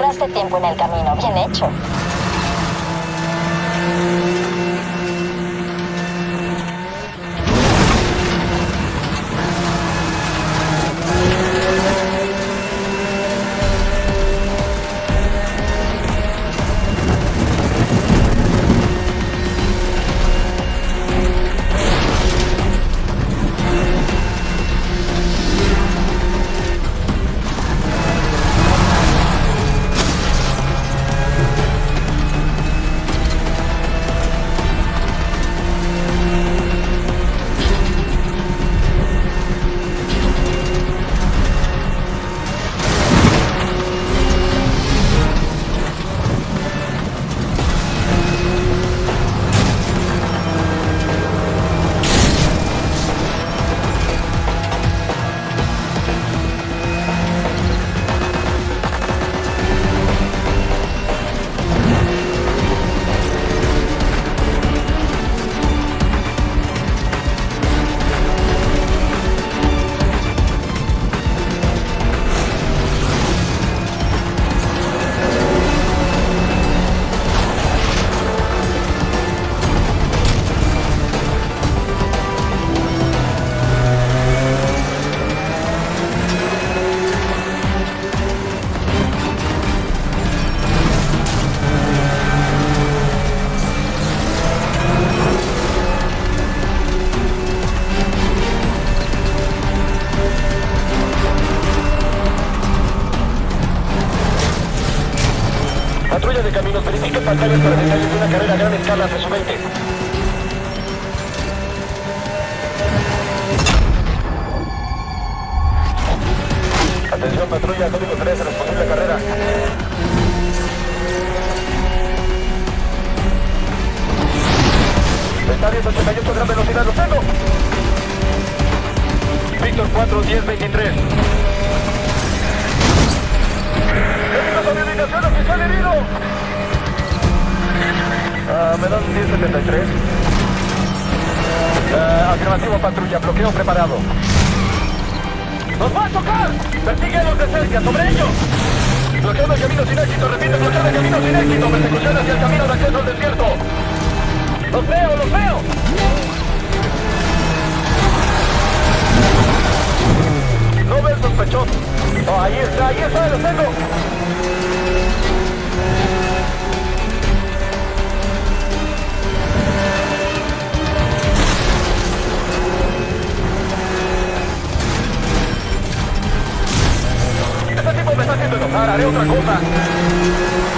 Ganaste tiempo en el camino. Bien hecho. Patrulla de caminos, verifique pantallas para detalles de una carrera a gran escala hacia su mente. Atención patrulla, código 3, responsable carrera. Está 188 a gran velocidad, lo tengo. Víctor 4, 10, 23. ¡Técnicos de ubicación, oficial herido! Me dan 1073. Afirmativo, patrulla, bloqueo preparado. ¡Nos va a tocar! ¡Persíguelos de cerca, sobre ellos! Bloqueo de camino sin éxito, repite, bloqueo de camino sin éxito. Persecución hacia el camino de acceso al desierto. ¡Los veo, los veo! No ve el sospechoso. Oh, ahí está, lo tengo. Este tipo me está haciendo enojar, haré otra cosa.